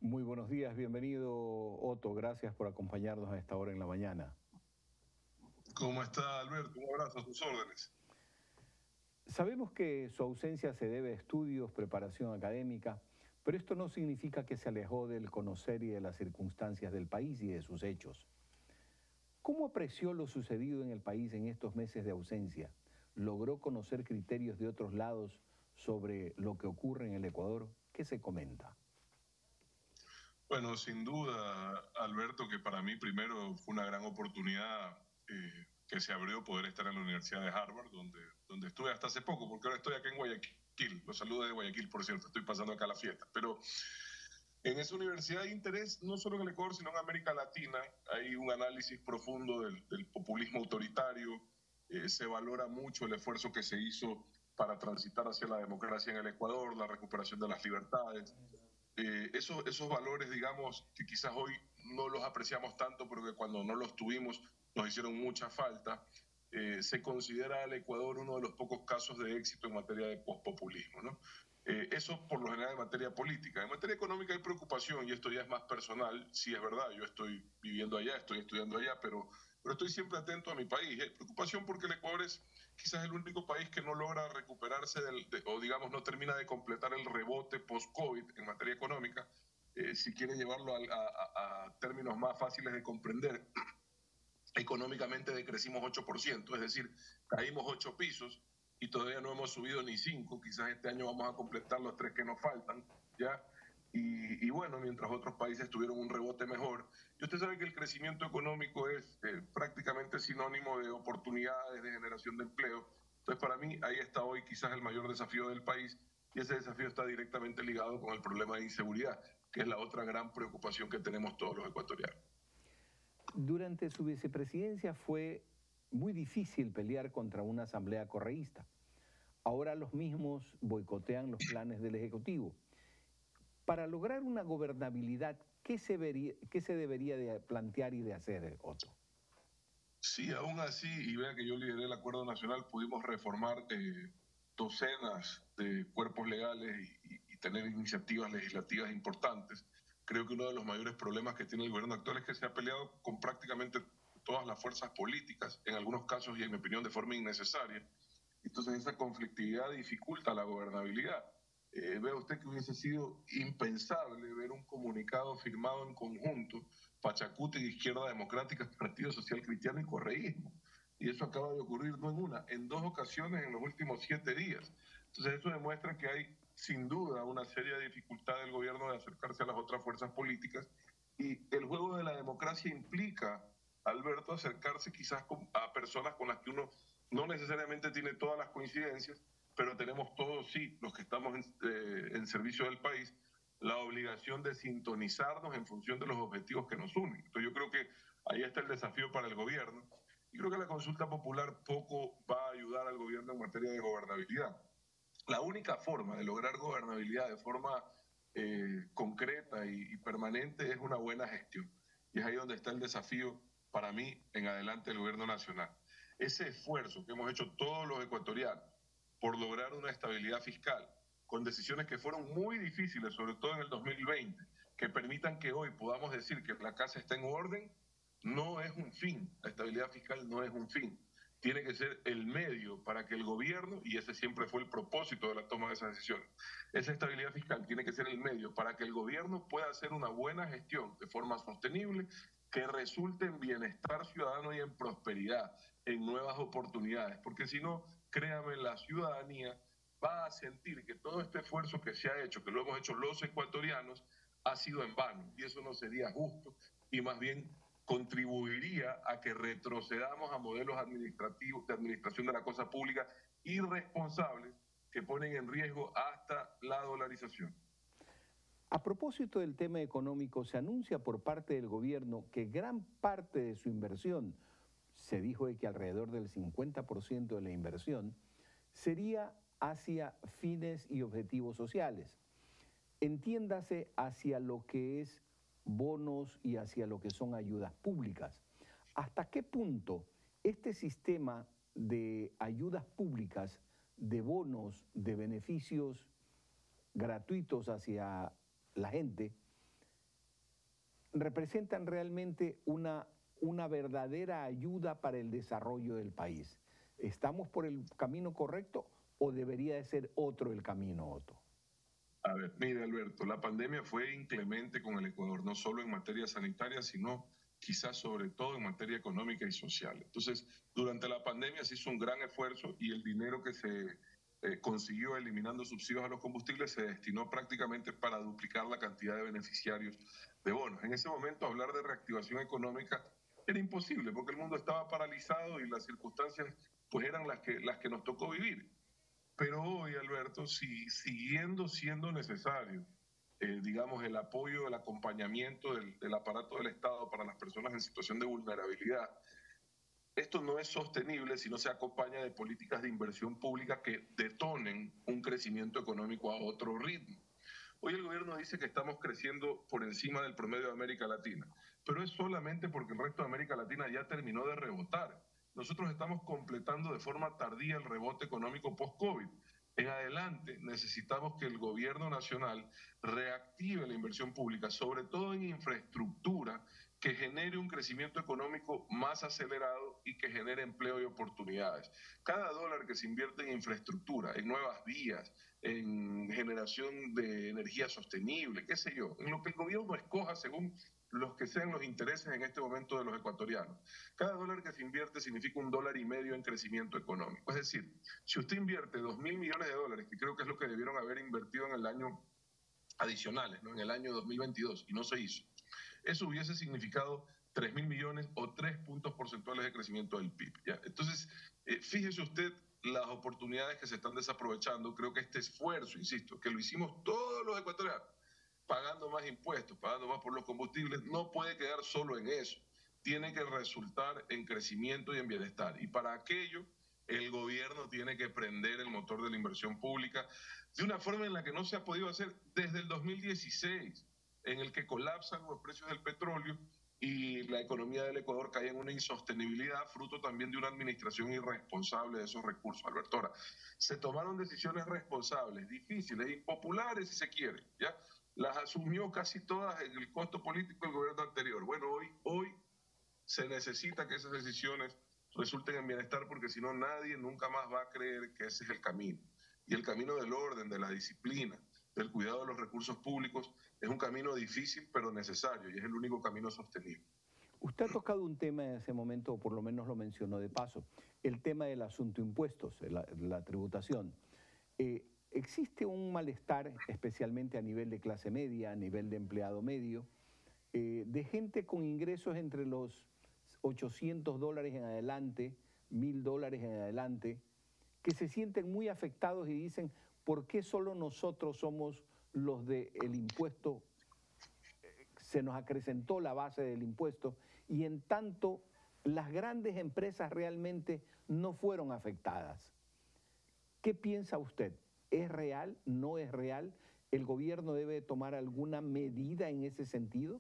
Muy buenos días, bienvenido Otto, gracias por acompañarnos a esta hora en la mañana. ¿Cómo está, Alberto? Un abrazo a sus órdenes. Sabemos que su ausencia se debe a estudios, preparación académica, pero esto no significa que se alejó del conocer y de las circunstancias del país y de sus hechos. ¿Cómo apreció lo sucedido en el país en estos meses de ausencia? ¿Logró conocer criterios de otros lados sobre lo que ocurre en el Ecuador? ¿Qué se comenta? Bueno, sin duda, Alberto, que para mí primero fue una gran oportunidad que se abrió poder estar en la Universidad de Harvard, donde estuve hasta hace poco, porque ahora estoy acá en Guayaquil. Los saludos de Guayaquil, por cierto, estoy pasando acá la fiesta. Pero en esa universidad hay interés no solo en el Ecuador, sino en América Latina. Hay un análisis profundo del populismo autoritario. Se valora mucho el esfuerzo que se hizo para transitar hacia la democracia en el Ecuador, la recuperación de las libertades. Esos valores, digamos, que quizás hoy no los apreciamos tanto, pero que cuando no los tuvimos nos hicieron mucha falta. Se considera al Ecuador uno de los pocos casos de éxito en materia de pospopulismo, ¿no? Eso por lo general en materia política. En materia económica hay preocupación, y esto ya es más personal. Sí, es verdad, yo estoy viviendo allá, estoy estudiando allá, pero estoy siempre atento a mi país. Hay preocupación porque el Ecuador es quizás el único país que no logra recuperarse o digamos no termina de completar el rebote post-COVID en materia económica. Si quiere llevarlo a términos más fáciles de comprender, económicamente decrecimos 8%, es decir, caímos 8 pisos y todavía no hemos subido ni 5, quizás este año vamos a completar los 3 que nos faltan, ¿ya? Y bueno, mientras otros países tuvieron un rebote mejor. Y usted sabe que el crecimiento económico es prácticamente sinónimo de oportunidades, de generación de empleo. Entonces, para mí, ahí está hoy quizás el mayor desafío del país, y ese desafío está directamente ligado con el problema de inseguridad, que es la otra gran preocupación que tenemos todos los ecuatorianos. Durante su vicepresidencia fue muy difícil pelear contra una asamblea correísta. Ahora los mismos boicotean los planes del Ejecutivo. Para lograr una gobernabilidad, qué se debería de plantear y de hacer, Otto? Sí, aún así, y vea que yo lideré el Acuerdo Nacional, pudimos reformar docenas de cuerpos legales y tener iniciativas legislativas importantes. Creo que uno de los mayores problemas que tiene el gobierno actual es que se ha peleado con prácticamente todas las fuerzas políticas, en algunos casos y en mi opinión de forma innecesaria. Entonces esa conflictividad dificulta la gobernabilidad. Vea usted que hubiese sido impensable ver un comunicado firmado en conjunto, Pachacuti de Izquierda Democrática, Partido Social Cristiano y Correísmo. Y eso acaba de ocurrir no en una, en 2 ocasiones en los últimos 7 días. Entonces eso demuestra que hay sin duda una seria dificultad del gobierno de acercarse a las otras fuerzas políticas, y el juego de la democracia implica, Alberto, acercarse quizás a personas con las que uno no necesariamente tiene todas las coincidencias, pero tenemos todos, sí, los que estamos en servicio del país, la obligación de sintonizarnos en función de los objetivos que nos unen. Entonces yo creo que ahí está el desafío para el gobierno, y creo que la consulta popular poco va a ayudar al gobierno en materia de gobernabilidad. La única forma de lograr gobernabilidad de forma concreta y permanente es una buena gestión. Y es ahí donde está el desafío para mí en adelante del gobierno nacional. Ese esfuerzo que hemos hecho todos los ecuatorianos por lograr una estabilidad fiscal, con decisiones que fueron muy difíciles, sobre todo en el 2020, que permitan que hoy podamos decir que la casa está en orden, no es un fin. La estabilidad fiscal no es un fin. Tiene que ser el medio para que el gobierno, y ese siempre fue el propósito de la toma de esas decisiones, esa estabilidad fiscal tiene que ser el medio para que el gobierno pueda hacer una buena gestión de forma sostenible, que resulte en bienestar ciudadano y en prosperidad, en nuevas oportunidades, porque si no, créame, la ciudadanía va a sentir que todo este esfuerzo que se ha hecho, que lo hemos hecho los ecuatorianos, ha sido en vano, y eso no sería justo, y más bien contribuiría a que retrocedamos a modelos administrativos de administración de la cosa pública irresponsables, que ponen en riesgo hasta la dolarización. A propósito del tema económico, se anuncia por parte del gobierno que gran parte de su inversión, se dijo de que alrededor del 50% de la inversión, sería hacia fines y objetivos sociales. Entiéndase hacia lo que es bonos y hacia lo que son ayudas públicas. ¿Hasta qué punto este sistema de ayudas públicas, de bonos, de beneficios gratuitos hacia la gente, representan realmente una verdadera ayuda para el desarrollo del país. ¿Estamos por el camino correcto o debería de ser otro el camino, Otto? A ver, mire Alberto, la pandemia fue inclemente con el Ecuador, no solo en materia sanitaria, sino quizás sobre todo en materia económica y social. Entonces, durante la pandemia se hizo un gran esfuerzo y el dinero que se consiguió eliminando subsidios a los combustibles se destinó prácticamente para duplicar la cantidad de beneficiarios de bonos. En ese momento hablar de reactivación económica era imposible porque el mundo estaba paralizado y las circunstancias pues eran las que nos tocó vivir. Pero hoy, Alberto, si siguiendo siendo necesario, digamos, el apoyo, el acompañamiento del aparato del Estado para las personas en situación de vulnerabilidad, esto no es sostenible si no se acompaña de políticas de inversión pública que detonen un crecimiento económico a otro ritmo. Hoy el gobierno dice que estamos creciendo por encima del promedio de América Latina, pero es solamente porque el resto de América Latina ya terminó de rebotar. Nosotros estamos completando de forma tardía el rebote económico post-COVID. En adelante necesitamos que el gobierno nacional reactive la inversión pública, sobre todo en infraestructura, que genere un crecimiento económico más acelerado y que genere empleo y oportunidades. Cada dólar que se invierte en infraestructura, en nuevas vías, en generación de energía sostenible, qué sé yo, en lo que el gobierno escoja según los que sean los intereses en este momento de los ecuatorianos. Cada dólar que se invierte significa $1,5 en crecimiento económico. Es decir, si usted invierte 2.000 millones de dólares, que creo que es lo que debieron haber invertido en el año adicionales, ¿no? En el año 2022, y no se hizo, eso hubiese significado 3.000 millones o 3 puntos porcentuales de crecimiento del PIB. ¿Ya? Entonces, fíjese usted las oportunidades que se están desaprovechando. Creo que este esfuerzo, insisto, que lo hicimos todos los ecuatorianos, pagando más impuestos, pagando más por los combustibles, no puede quedar solo en eso. Tiene que resultar en crecimiento y en bienestar. Y para aquello, el gobierno tiene que prender el motor de la inversión pública de una forma en la que no se ha podido hacer desde el 2016, en el que colapsan los precios del petróleo y la economía del Ecuador cae en una insostenibilidad, fruto también de una administración irresponsable de esos recursos. Alberto, ahora, se tomaron decisiones responsables, difíciles, impopulares si se quiere, ¿ya? Las asumió casi todas en el costo político del gobierno anterior. Bueno, hoy se necesita que esas decisiones resulten en bienestar, porque si no nadie nunca más va a creer que ese es el camino. Y el camino del orden, de la disciplina, del cuidado de los recursos públicos es un camino difícil pero necesario y es el único camino sostenible. Usted ha tocado un tema en ese momento, o por lo menos lo mencionó de paso, el tema del asunto impuestos, la tributación. Existe un malestar, especialmente a nivel de clase media, a nivel de empleado medio, de gente con ingresos entre los $800 en adelante, $1,000 en adelante, que se sienten muy afectados y dicen, ¿por qué solo nosotros somos los del impuesto? Se nos acrecentó la base del impuesto y en tanto las grandes empresas realmente no fueron afectadas. ¿Qué piensa usted? ¿Es real? ¿No es real? ¿El gobierno debe tomar alguna medida en ese sentido?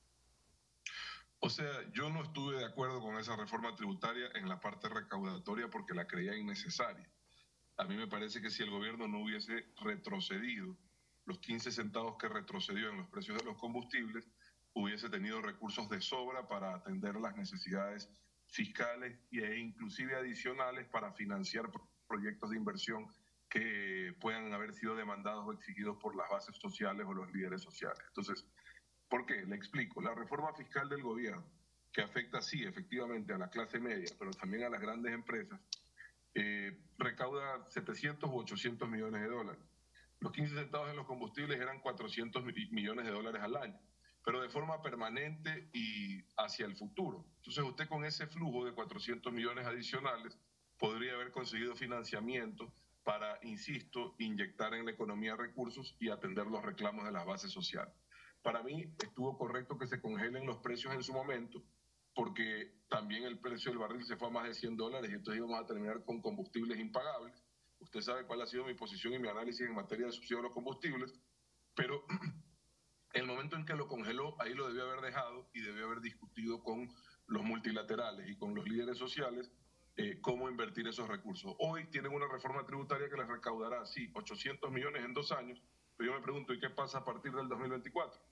O sea, yo no estuve de acuerdo con esa reforma tributaria en la parte recaudatoria porque la creía innecesaria. A mí me parece que si el gobierno no hubiese retrocedido los 15 centavos que retrocedió en los precios de los combustibles, hubiese tenido recursos de sobra para atender las necesidades fiscales e inclusive adicionales para financiar proyectos de inversión que puedan haber sido demandados o exigidos por las bases sociales o los líderes sociales. Entonces, ¿por qué? Le explico. La reforma fiscal del gobierno, que afecta, sí, efectivamente, a la clase media, pero también a las grandes empresas, recauda 700 u 800 millones de dólares. Los 15 centavos en los combustibles eran 400 millones de dólares al año, pero de forma permanente y hacia el futuro. Entonces usted con ese flujo de 400 millones adicionales podría haber conseguido financiamiento para, insisto, inyectar en la economía recursos y atender los reclamos de las bases sociales. Para mí estuvo correcto que se congelen los precios en su momento, porque también el precio del barril se fue a más de $100 y entonces íbamos a terminar con combustibles impagables. Usted sabe cuál ha sido mi posición y mi análisis en materia de subsidio a los combustibles, pero el momento en que lo congeló, ahí lo debió haber dejado y debió haber discutido con los multilaterales y con los líderes sociales cómo invertir esos recursos. Hoy tienen una reforma tributaria que les recaudará, sí, 800 millones en 2 años, pero yo me pregunto, ¿y qué pasa a partir del 2024?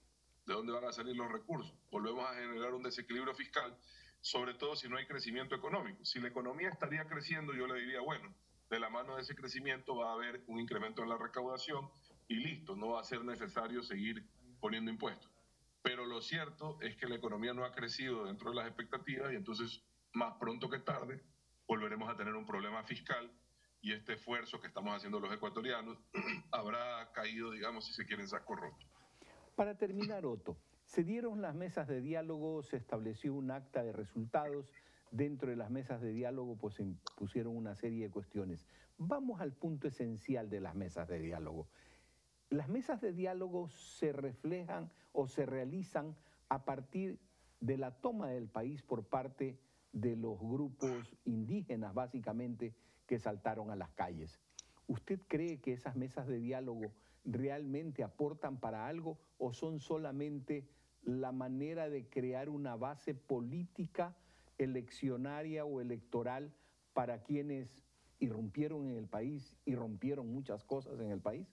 ¿De dónde van a salir los recursos? Volvemos a generar un desequilibrio fiscal, sobre todo si no hay crecimiento económico. Si la economía estaría creciendo, yo le diría, bueno, de la mano de ese crecimiento va a haber un incremento en la recaudación y listo, no va a ser necesario seguir poniendo impuestos. Pero lo cierto es que la economía no ha crecido dentro de las expectativas y entonces, más pronto que tarde, volveremos a tener un problema fiscal y este esfuerzo que estamos haciendo los ecuatorianos habrá caído, digamos, si se quiere, en saco roto. Para terminar, Otto, se dieron las mesas de diálogo, se estableció un acta de resultados. Dentro de las mesas de diálogo pues se impusieron una serie de cuestiones. Vamos al punto esencial de las mesas de diálogo. Las mesas de diálogo se reflejan o se realizan a partir de la toma del país por parte de los grupos indígenas, básicamente, que saltaron a las calles. ¿Usted cree que esas mesas de diálogo realmente aportan para algo o son solamente la manera de crear una base política, eleccionaria o electoral para quienes irrumpieron en el país y rompieron muchas cosas en el país?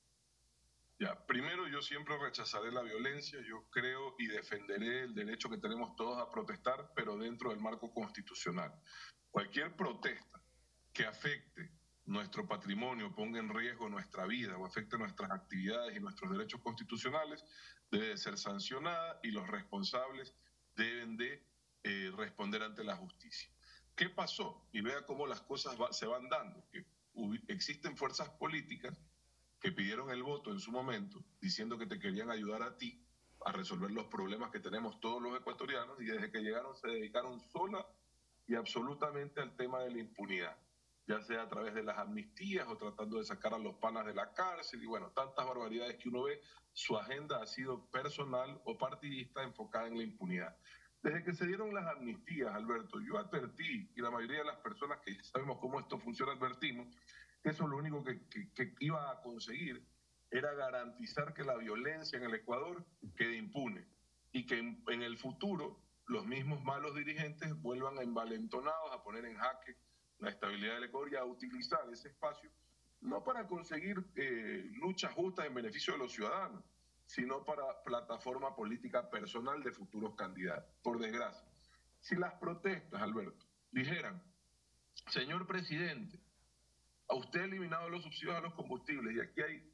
Ya, primero yo siempre rechazaré la violencia, yo creo y defenderé el derecho que tenemos todos a protestar, pero dentro del marco constitucional. Cualquier protesta que afecte nuestro patrimonio, ponga en riesgo nuestra vida o afecte nuestras actividades y nuestros derechos constitucionales, debe ser sancionada y los responsables deben de responder ante la justicia. ¿Qué pasó? Y vea cómo las cosas se van dando, que existen fuerzas políticas que pidieron el voto en su momento, diciendo que te querían ayudar a ti a resolver los problemas que tenemos todos los ecuatorianos, y desde que llegaron se dedicaron sola y absolutamente al tema de la impunidad, ya sea a través de las amnistías o tratando de sacar a los panas de la cárcel y bueno, tantas barbaridades que uno ve. Su agenda ha sido personal o partidista enfocada en la impunidad. Desde que se dieron las amnistías, Alberto, yo advertí, y la mayoría de las personas que sabemos cómo esto funciona advertimos, que eso lo único que iba a conseguir era garantizar que la violencia en el Ecuador quede impune y que en el futuro los mismos malos dirigentes vuelvan envalentonados a poner en jaque la estabilidad del Ecuador y a utilizar ese espacio no para conseguir luchas justas en beneficio de los ciudadanos, sino para plataforma política personal de futuros candidatos. Por desgracia, si las protestas, Alberto, dijeran, señor presidente, a usted ha eliminado los subsidios a los combustibles y aquí hay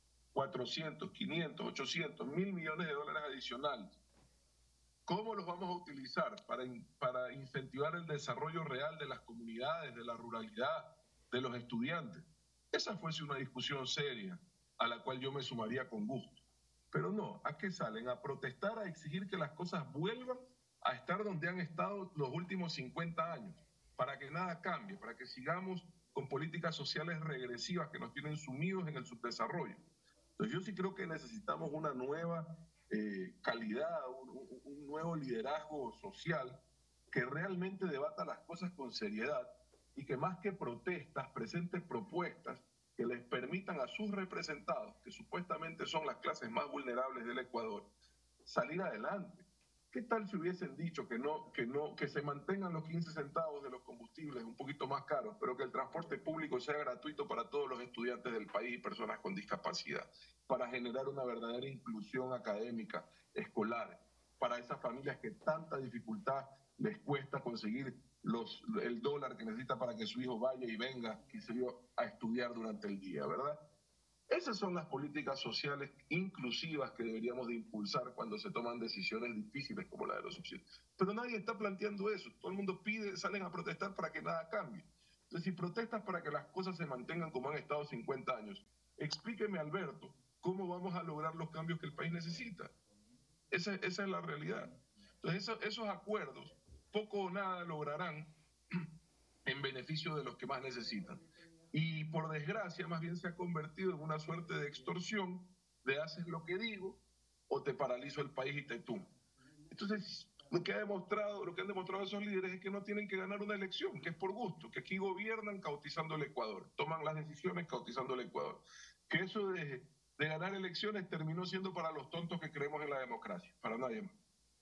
400, 500, 800, 1.000 millones de dólares adicionales. ¿Cómo los vamos a utilizar para incentivar el desarrollo real de las comunidades, de la ruralidad, de los estudiantes? Esa fuese una discusión seria a la cual yo me sumaría con gusto. Pero no, ¿a qué salen? A protestar, a exigir que las cosas vuelvan a estar donde han estado los últimos 50 años, para que nada cambie, para que sigamos con políticas sociales regresivas que nos tienen sumidos en el subdesarrollo. Entonces yo sí creo que necesitamos una nueva calidad, un nuevo liderazgo social que realmente debata las cosas con seriedad y que más que protestas presente propuestas que les permitan a sus representados, que supuestamente son las clases más vulnerables del Ecuador, salir adelante. ¿Qué tal si hubiesen dicho que se mantengan los 15 centavos de los combustibles un poquito más caros, pero que el transporte público sea gratuito para todos los estudiantes del país y personas con discapacidad, para generar una verdadera inclusión académica, escolar, para esas familias que tanta dificultad les cuesta conseguir el dólar que necesita para que su hijo vaya y venga, qué sé yo, a estudiar durante el día, ¿verdad? Esas son las políticas sociales inclusivas que deberíamos de impulsar cuando se toman decisiones difíciles como la de los subsidios. Pero nadie está planteando eso. Todo el mundo pide, salen a protestar para que nada cambie. Entonces, si protestas para que las cosas se mantengan como han estado 50 años, explíqueme, Alberto, cómo vamos a lograr los cambios que el país necesita. Esa es la realidad. Entonces, esos acuerdos poco o nada lograrán en beneficio de los que más necesitan. Y por desgracia, más bien se ha convertido en una suerte de extorsión de haces lo que digo o te paralizo el país y te tumbo. Entonces, lo que han demostrado esos líderes es que no tienen que ganar una elección, que es por gusto, que aquí gobiernan cautizando el Ecuador, toman las decisiones cautizando el Ecuador. Que eso de ganar elecciones terminó siendo para los tontos que creemos en la democracia, para nadie más.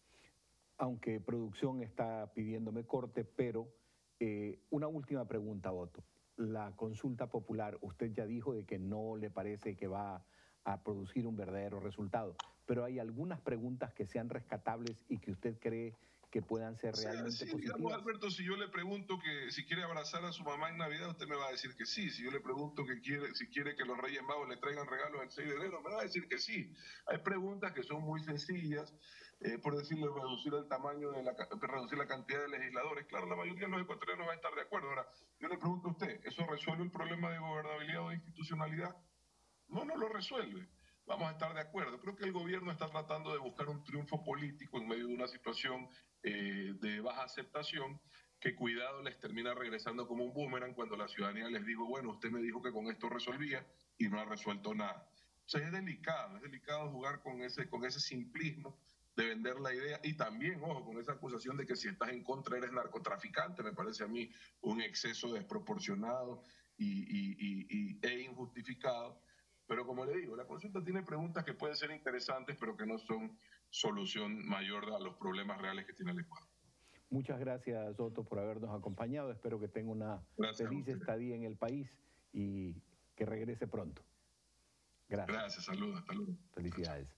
Aunque producción está pidiéndome corte, pero una última pregunta, Otto. La consulta popular, usted ya dijo de que no le parece que va a producir un verdadero resultado. Pero hay algunas preguntas que sean rescatables y que usted cree que puedan ser realmente sí, positivas. digamos, Alberto, si yo le pregunto que si quiere abrazar a su mamá en Navidad, usted me va a decir que sí. Si yo le pregunto que si quiere que los Reyes Magos le traigan regalos el 6 de enero, me va a decir que sí. Hay preguntas que son muy sencillas, por decirle, reducir el tamaño reducir la cantidad de legisladores. Claro, la mayoría de los ecuatorianos va a estar de acuerdo. Ahora, yo le pregunto a usted, ¿eso resuelve el problema de gobernabilidad o de institucionalidad? No, no lo resuelve. Vamos a estar de acuerdo. Creo que el gobierno está tratando de buscar un triunfo político en medio de una situación de baja aceptación que, cuidado, les termina regresando como un boomerang cuando la ciudadanía les dijo, bueno, usted me dijo que con esto resolvía y no ha resuelto nada. Entonces es delicado jugar con ese simplismo de vender la idea y también, ojo, con esa acusación de que si estás en contra eres narcotraficante. Me parece a mí un exceso desproporcionado e injustificado. Pero como le digo, la consulta tiene preguntas que pueden ser interesantes, pero que no son solución mayor a los problemas reales que tiene el Ecuador. Muchas gracias, Otto, por habernos acompañado. Espero que tenga una feliz estadía en el país y que regrese pronto. Gracias. Gracias, saludos, hasta luego. Felicidades.